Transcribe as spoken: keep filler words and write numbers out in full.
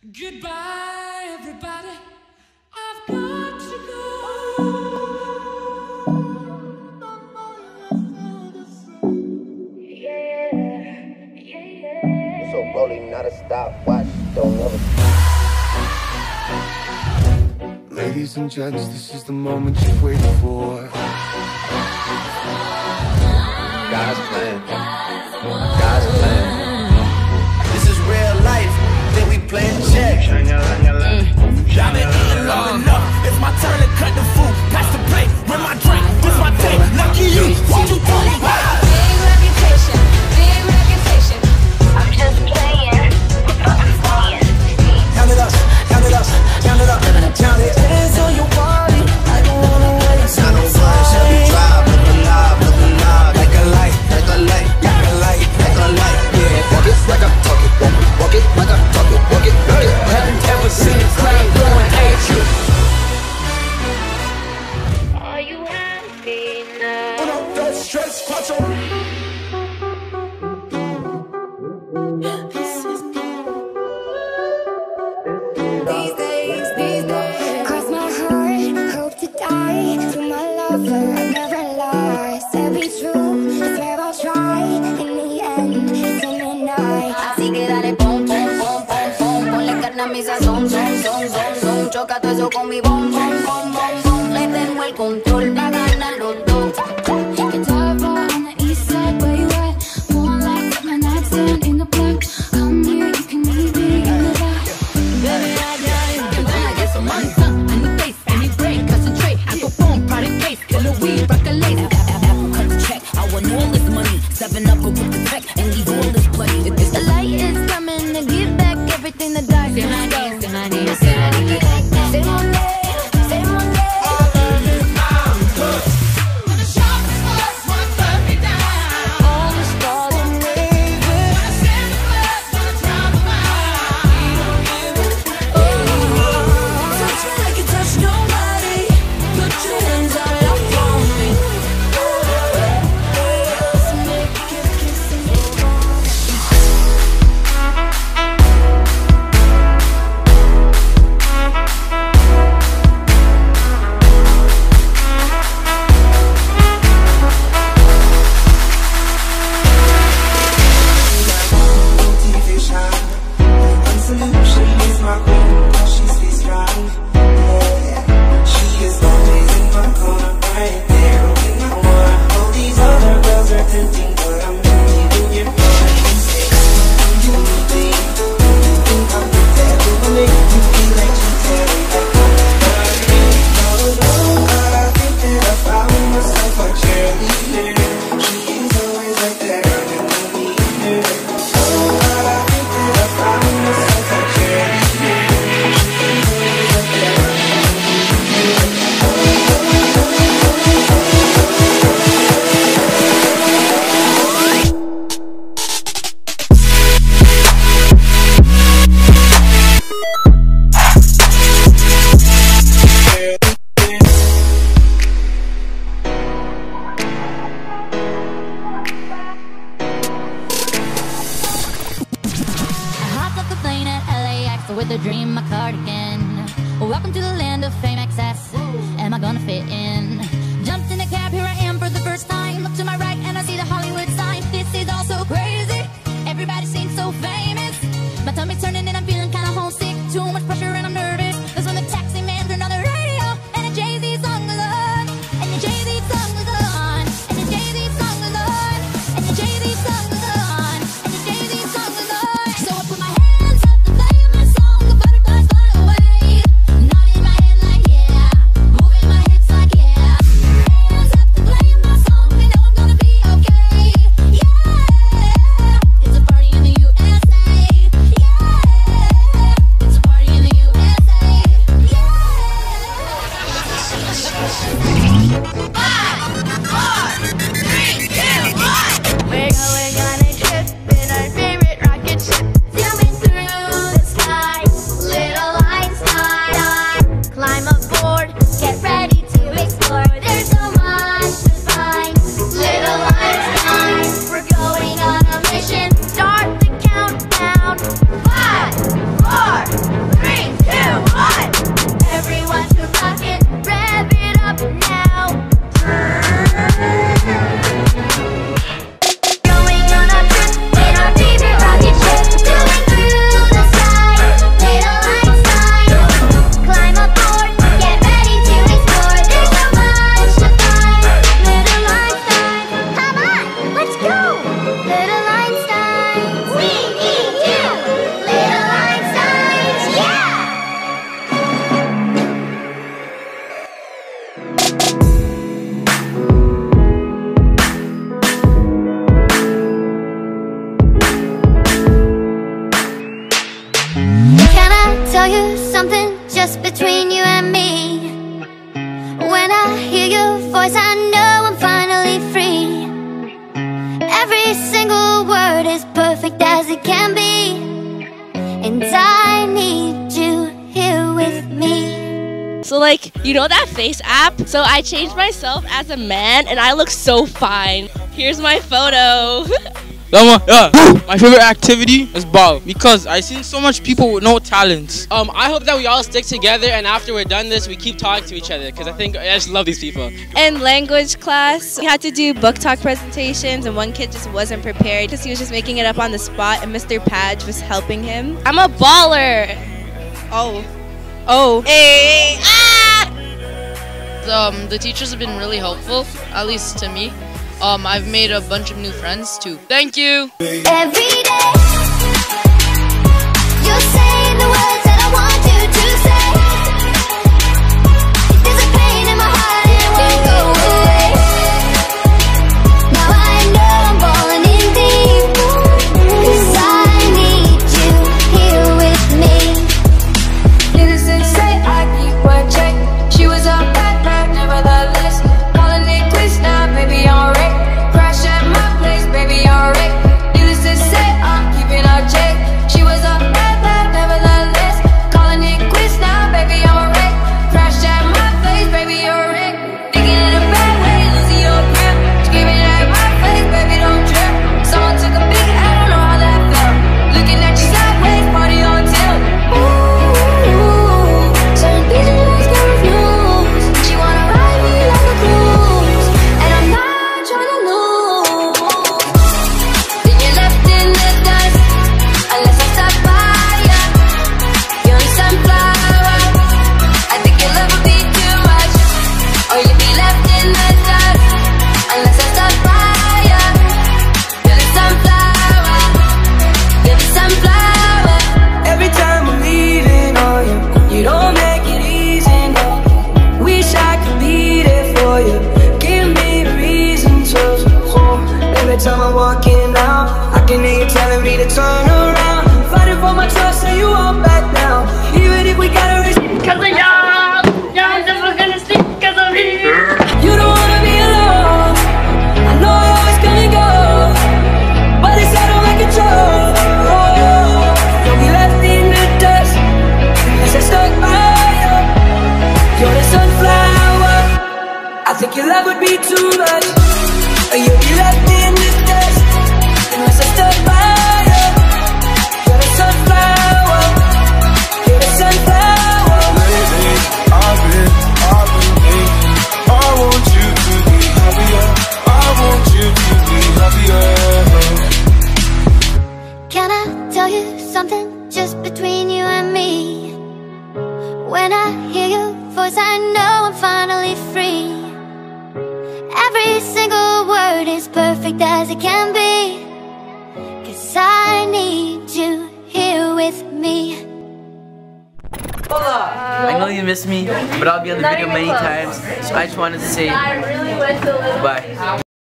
Goodbye, everybody. I've got to go. Yeah, yeah, yeah. So rolling, not a stopwatch. Don't ever. Ladies and gents, this is the moment you've waited for. God's plan. God's plan. This is real life. Then we playing check. Mm. Y'all been eating long enough. It's my turn to cut the food. Pass the plate. With my drink. This my day. Lucky you. Won't you do it? Big reputation. Big reputation. I'm just playing. I'm playing. Count it up. Count it up. Count it up. Count it. Hands on your body. I don't wanna wait. I don't fun. Shall we drive? Look alive. Look alive. Like a light. Like a light. Like a light. Like a light. Yeah. Walk it like I talk it. Walk it. Walk it like I talk it. Walk it. Walk it. Haven't ever seen a crowd going at you. Are you happy now? Put up that stress, watch on. These days, these days, cross my heart, hope to die. To my lover, I never lie. Said be true, I swear I'll try. In the end, it's in the night. Así que dale pom pom pom pom pom. Ponle carne a mi sazón, son son son son. Choca todo eso con mi bom bom bom bom bom. Le tengo el control pa' ganar los dos. Guitar bar on the east side, where you at? Moonlight, my nightstand in the black. Come here, you can meet me in the back. Baby, I got it. I'm gonna get some money. I need face, I need brain, concentrate. I go phone, product face, killer weed, rock a lace. Apple cut the check. I want all this money. Seven up, go get the tech, and leave all this bloody. If the light is coming to give back everything that died. Say my name, say my name, say my name. Say my name, say my name. All the stars are moving. Touch me like you touch nobody. Put your hands all up on me. Make it kiss and move on. Motivation. One solution is my queen. She stays strong. Yeah. She is always in my corner, right there when I want. All these other girls are tempting, but I'm empty when you're mine. You say, do you think? Do you think I'm the devil? I make you feel like you tell me that I'm no, no, but I think that I found myself a cheerleader. She is always right there when I need her. Oh, but I think that I found myself a cheerleader. She is always right there when I need her. I hopped off the plane at L A X with a dream, my cardigan. Welcome to the land of fame excess. Am I gonna fit in? Jumped in a cab, here I am for the first time. Look to my right and I see the Hollywood sign. This is all so crazy. Everybody seems so famous. My tummy's turning and I'm feeling kinda homesick. Too much pressure and I'm nervous. That's when the taxi man turned on the radio and a Jay-Z song was on. And the Jay-Z song was on. And the Jay-Z song was on. And the Jay-Z song was on. And the Jay-Z song was on. So I put my hands up to play my song. The butterflies fly away. Nodding my head like yeah. Moving my hips like yeah. Hands up to play my song. They know I'm gonna be okay. Yeah. It's a party in the U S A. Yeah. It's a party in the U S A. tell you something just between you and me. When I hear your voice, I know I'm finally free. Every single word is perfect as it can be, and I need you here with me. So like, you know that face app? So I changed myself as a man and I look so fine. Here's my photo. Yeah. My favorite activity is ball because I've seen so much people with no talents. Um, I hope that we all stick together and after we're done this, we keep talking to each other because I think I just love these people. In language class, we had to do book talk presentations and one kid just wasn't prepared because he was just making it up on the spot and Mister Padge was helping him. I'm a baller. Oh. Oh. Hey. Ah! Um, the teachers have been really helpful, at least to me. Um, I've made a bunch of new friends too. Thank you. Every day, you're saying the words that I want you to say. There's a pain in my heart and it won't go away. Now I know I'm falling in deep, 'cause I need you here with me. Needless to say, I keep my check. She was a bad man, nevertheless. Calling it quits now, baby, I'm ready. Time I'm walking out, I can hear you telling me to turn around. Fighting for my trust, so you won't back down. Even if we gotta risk, cause of y'all, y'all never gonna stick cause of me. You don't wanna be alone, I know you're always gonna go, but it's out of my control. Oh, you'll be left in the dust, as I stuck by you. You're the sunflower, I think your love would be too much. You'll be left in the dust unless I stop by you. You're the sunflower, you're the sunflower. Lately, I've been, I've been thinking, I want you to be happier, I want you to be happier. Can I tell you something just between you and me? When I hear your voice, I know I'm finally free. Every single word is perfect as it can be, 'cause I need you here with me. Hola! I know you miss me, but I'll be on the video many times, so I just wanted to say bye.